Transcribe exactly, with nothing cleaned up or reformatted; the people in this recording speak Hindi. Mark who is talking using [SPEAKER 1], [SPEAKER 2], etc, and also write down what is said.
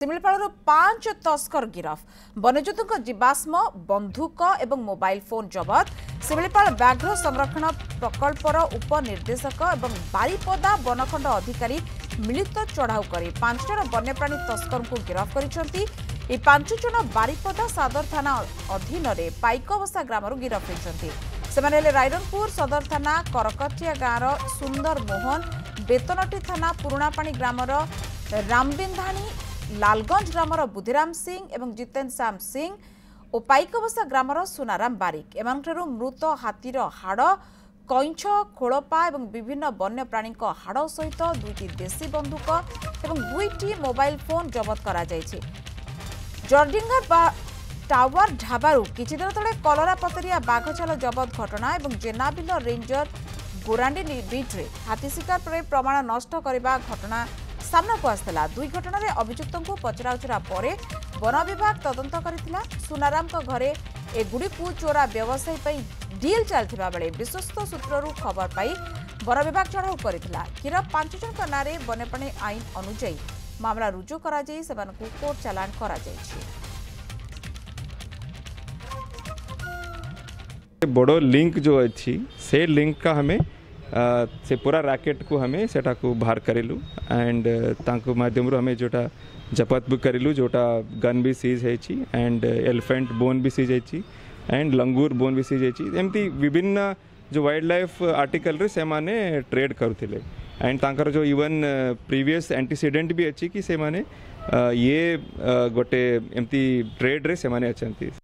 [SPEAKER 1] सिमिलपाड़ पांच तस्कर गिरफ वन्यजंतु जीवाश्म बंधुक और मोबाइल फोन जबत सिमिलपाड़ व्याघ्र संरक्षण प्रकल्पर उपनिर्देशक और बारिपदा वनखंड अधिकारी मिलित चढ़ाऊ कर पांच जन वन्यप्राणी तस्कर को गिरफ कर पांच जन बारिपदा सदर थाना अधीन पाइकबसा ग्राम गिरफ होती से रायरंगपुर सदर थाना करकटिया गाँव सुंदर मोहन बेतनटी थाना पुरापाणी ग्राम रामबिंधाणी लालगंज ग्राम बुद्धिराम सिंह एवं जितेन्द्र श्याम सिंह और पाइकबसा ग्राम सुनाराम बारिक एम मृत हाथीर हाड़ कईंछ खोलपा और विभिन्न वन्यप्राणी हाड़ सहित दुईटी देशी बंदूक और दुईटी मोबाइल फोन जबत करा जायछि। जर्डिंगर टावर ढाबारू किछि दिन तले कलरा पतरिया बाघछाल जबत घटना और जेनाबिल रेंजर गोरांडी बीट्रे हाथी शिकार पर प्रमाण नष्ट करने घटना सामना को आसला। दुई घटना रे अभियुक्तों को पचराउचरा पर वन विभाग तदंत करथिला। सुनाराम को घरे ए गुड़ी पु चोरा व्यवसायी पई डील चलथिबा बेले विश्वस्त सूत्ररू खबर पाई वन विभाग चढ़ाऊ करथिला। गिरफ पांच जन का नारे वन्यप्राणी आईन अनुଯାयी मामला रुजु करा जाई सेमानकु कोर्ट चालान करा जायछि।
[SPEAKER 2] बड़ो लिंक जो अच्छी से लिंक का हमें आ, से पूरा रैकेट को हमें सेटा को बाहर करेलु एंड तांको माध्यम रो हमें जोटा जपत भी करेलु जोटा गन भी सीज है एंड एलिफेंट बोन भी सीज है एंड लंगूर बोन भी सीज है एमती विभिन्न जो वाइल्ड लाइफ आर्टिकल रे से माने ट्रेड करुथिले एंड तांकर जो इवन प्रीवियस एंटीसीडेंट भी अच्छी कि से माने ये गोटे एमती ट्रेड रे से माने अछंती।